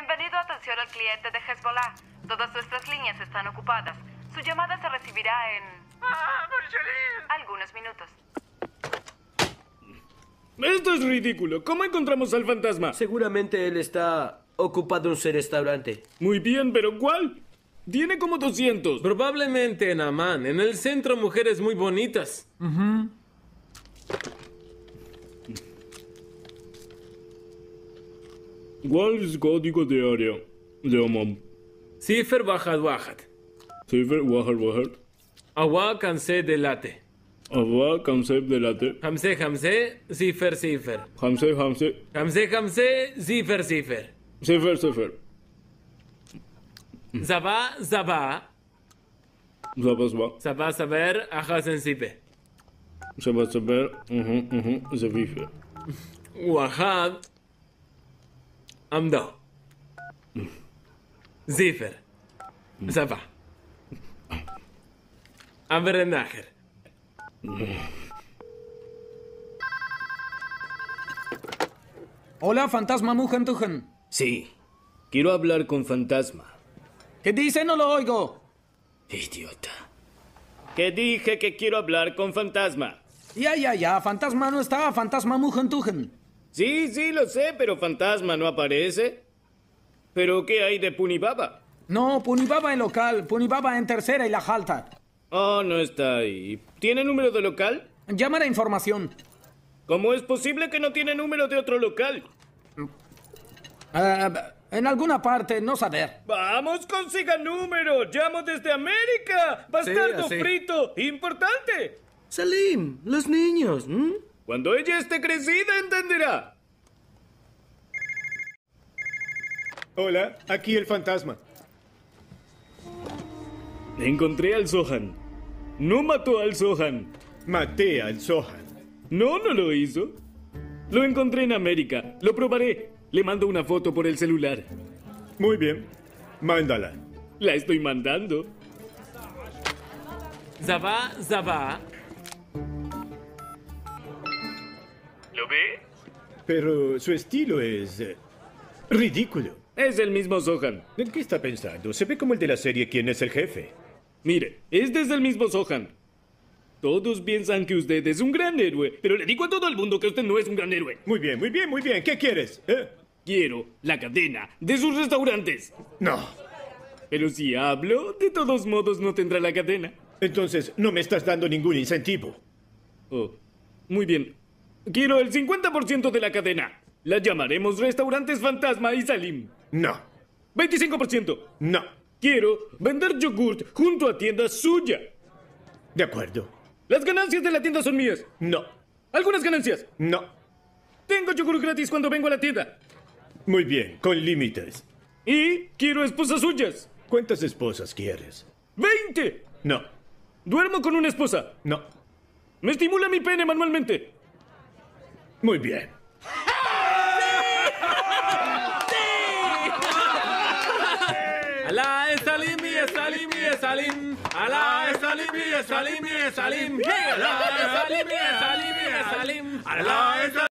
Bienvenido a atención al cliente de Hezbollah. Todas nuestras líneas están ocupadas. Su llamada se recibirá en... algunos minutos. Esto es ridículo. ¿Cómo encontramos al fantasma? Seguramente él está ocupado en su restaurante. Muy bien, pero ¿cuál? Tiene como 200. Probablemente en Amán. En el centro, mujeres muy bonitas. ¿Cuál es el código de área de Amman? Cifer واحد واحد. Cifer, Wajar, Wajar. Agua cansé de late. Ava, Kamseb de Late. Hamse hamse, cifer cifer. Hamse, Hamse. Hamse hamse, cifer cifer. Cifer, Cifer. Zaba zaba. Zabasba. Zaba saber, aja sensibe. Sabasaber. Zavife. Wahad. Amdo. Cifer. Zaba. Amberenacher. Hola, fantasma Mujentujen. Sí, quiero hablar con Fantasma. ¿Qué dice? No lo oigo. Idiota. Que dije que quiero hablar con Fantasma. Ya, fantasma no está, fantasma Mujentujen. Sí, lo sé, pero Fantasma no aparece. ¿Pero qué hay de Punibaba? No, Punibaba en local, Punibaba en tercera y la jalta. Oh, no está ahí. ¿Tiene número de local? Llama a información. ¿Cómo es posible que no tiene número de otro local? En alguna parte, no saber. ¡Vamos, consiga número! ¡Llamo desde América! ¡Bastardo así. frito! ¡Importante! Salim, los niños. Cuando ella esté crecida, entenderá. Hola, aquí el fantasma. Encontré al Sohan. No mató al Sohan. Maté al Sohan. No lo hizo. Lo encontré en América. Lo probaré. Le mando una foto por el celular. Muy bien, mándala. La estoy mandando. Zaba zaba. ¿Lo ve? Pero su estilo es ridículo. Es el mismo Sohan. ¿En qué está pensando? Se ve como el de la serie ¿Quién es el jefe? Mire, este es el mismo Sohan. Todos piensan que usted es un gran héroe, pero le digo a todo el mundo que usted no es un gran héroe. Muy bien. ¿Qué quieres? Quiero la cadena de sus restaurantes. No. Pero si hablo, de todos modos no tendrá la cadena. Entonces, no me estás dando ningún incentivo. Oh, muy bien. Quiero el 50% de la cadena. La llamaremos Restaurantes Fantasma y Salim. No. 25%. No. Quiero vender yogurt junto a tienda suya. De acuerdo. Las ganancias de la tienda son mías. No. Algunas ganancias. No. Tengo yogur gratis cuando vengo a la tienda. Muy bien, con límites. Y quiero esposas suyas. ¿Cuántas esposas quieres? 20. No. Duermo con una esposa. No. Me estimula mi pene manualmente. Muy bien. Alá es Salim y es Salim y es Salim. Alá es Salim y es Salim y es Salim. Alá es Salim y es Salim y es Salim. Alá es